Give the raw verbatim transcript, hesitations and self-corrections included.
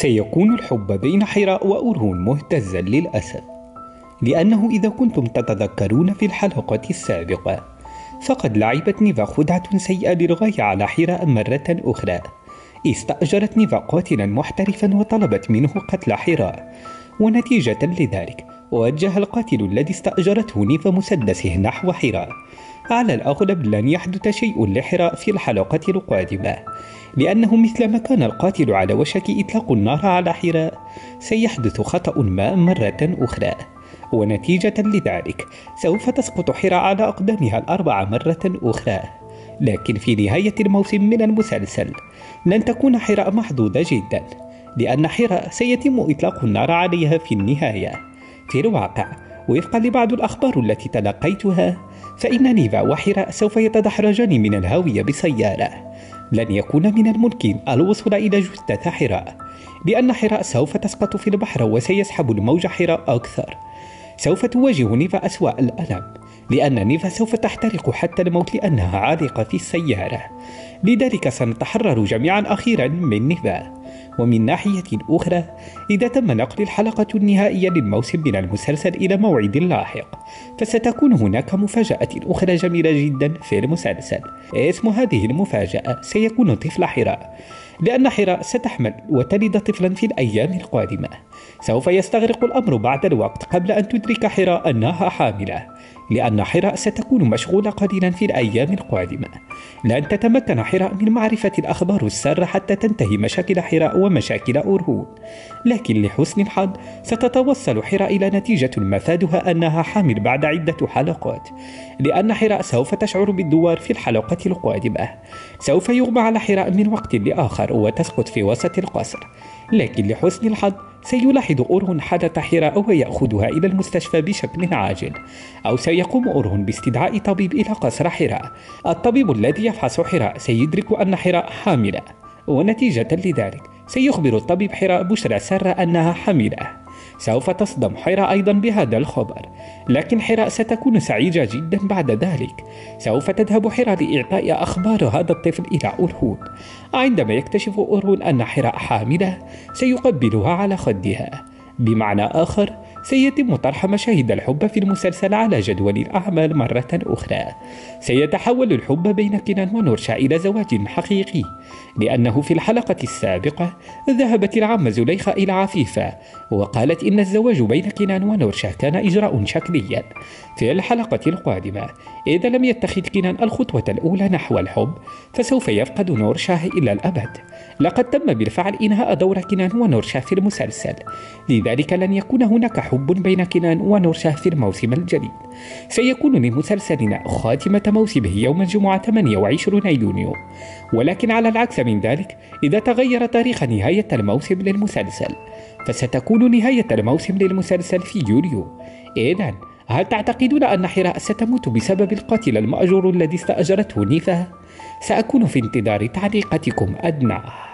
سيكون الحب بين حراء وأورهون مهتزا للأسف، لأنه إذا كنتم تتذكرون في الحلقة السابقة فقد لعبت نيفا خدعة سيئة للغاية على حراء مرة أخرى. استأجرت نيفا قاتلا محترفا وطلبت منه قتل حراء، ونتيجة لذلك وجه القاتل الذي استأجرته نيفا مسدسه نحو حراء. على الأغلب لن يحدث شيء لحراء في الحلقة القادمة، لأنه مثلما كان القاتل على وشك إطلاق النار على حراء سيحدث خطأ ما مرة أخرى، ونتيجة لذلك سوف تسقط حراء على أقدامها الأربعة مرة أخرى. لكن في نهاية الموسم من المسلسل لن تكون حراء محظوظة جدا، لأن حراء سيتم إطلاق النار عليها في النهاية. في الواقع وفقا لبعض الأخبار التي تلقيتها فإن نيفا وحراء سوف يتدحرجان من الهاوية بسيارة. لن يكون من الممكن الوصول إلى جثة حراء، لأن حراء سوف تسقط في البحر وسيسحب الموج حراء أكثر. سوف تواجه نيفا أسوأ الألم، لأن نيفا سوف تحترق حتى الموت لأنها عالقة في السيارة. لذلك سنتحرر جميعا أخيرا من نيفا. ومن ناحية أخرى، إذا تم نقل الحلقة النهائية للموسم من المسلسل إلى موعد لاحق فستكون هناك مفاجأة أخرى جميلة جدا في المسلسل. اسم هذه المفاجأة سيكون طفل حراء، لأن حراء ستحمل وتلد طفلا في الأيام القادمة. سوف يستغرق الأمر بعد الوقت قبل أن تدرك حراء أنها حاملة، لأن حراء ستكون مشغولة قليلا في الأيام القادمة. لن تتمكن حراء من معرفة الأخبار السارة حتى تنتهي مشاكل حراء ومشاكل أورهون، لكن لحسن الحظ ستتوصل حراء إلى نتيجة مفادها أنها حامل بعد عدة حلقات، لأن حراء سوف تشعر بالدوار في الحلقة القادمة. سوف يغمى على حراء من وقت لآخر وتسقط في وسط القصر، لكن لحسن الحظ سيلاحظ أورهون حدث حراء ويأخذها إلى المستشفى بشكل عاجل، أو سيقوم أورهون باستدعاء طبيب إلى قصر حراء. الطبيب الذي يفحص حراء سيدرك أن حراء حاملة، ونتيجة لذلك سيخبر الطبيب حراء بشرى سارة أنها حاملة. سوف تصدم حراء أيضا بهذا الخبر، لكن حراء ستكون سعيدة جدا بعد ذلك. سوف تذهب حراء لإعطاء أخبار هذا الطفل إلى أورهون. عندما يكتشف أورهون أن حراء حاملة سيقبلها على خدها. بمعنى آخر سيتم طرح مشاهد الحب في المسلسل على جدول الأعمال مرة أخرى. سيتحول الحب بين كنان ونورشا إلى زواج حقيقي، لأنه في الحلقة السابقة ذهبت العمة زليخة إلى عفيفة وقالت إن الزواج بين كنان ونورشا كان إجراء شكليا. في الحلقة القادمة إذا لم يتخذ كنان الخطوة الأولى نحو الحب فسوف يفقد نورشا إلى الأبد. لقد تم بالفعل إنهاء دور كنان ونورشا في المسلسل، لذلك لن يكون هناك حب بين كنان ونورشا في الموسم الجديد. سيكون لمسلسلنا خاتمة موسمه يوم الجمعة ثمانية وعشرين يونيو، ولكن على العكس من ذلك إذا تغير تاريخ نهاية الموسم للمسلسل فستكون نهاية الموسم للمسلسل في يوليو. إذن هل تعتقدون أن حراء ستموت بسبب القاتل المأجور الذي استأجرته نيفا؟ سأكون في انتظار تعليقاتكم أدنى.